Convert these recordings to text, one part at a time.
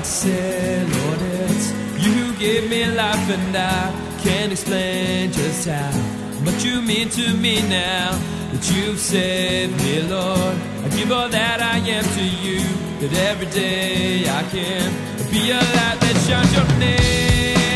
say, Lord, it's you who gave me life, and I can't explain just how much you mean to me now that you've saved me, Lord. I give all that I am to you, that every day I can be a light that shines your name.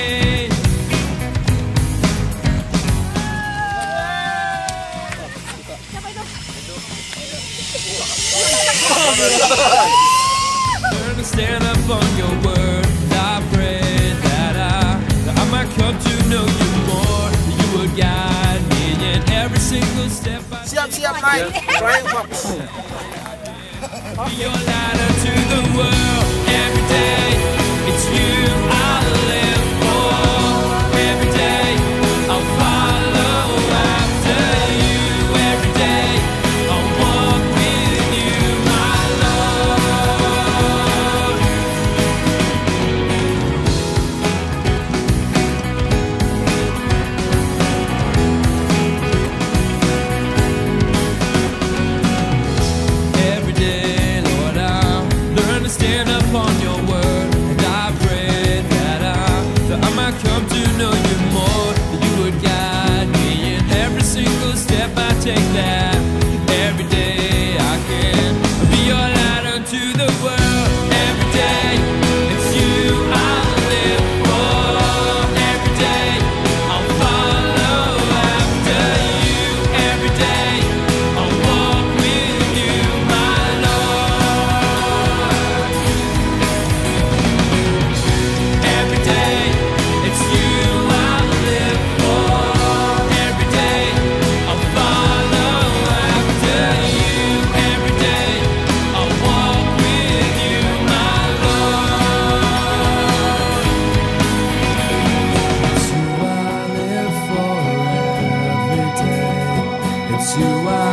Learn to stand up on your word. I pray that I might come to know you more, that you would guide me in every single step I take. Siap, Mike. Be your light unto the world. Every day, it's you I live for. Every day, I'll follow after you. Every day, I'll walk with you, my Lord. Every day, Lord, I'll learn to stand up on your word, and I pray that I might come to know you more, that you would guide me in every single step I take, that every day I can be your light unto the world. Every day, it's you I live for. Every day, I'll follow after you. Every day, I'll walk with you, my Lord. Every day, it's you I live for. Every day, I'll follow after you. Every day, I'll walk with you, my Lord. It's you I live for every day. It's you I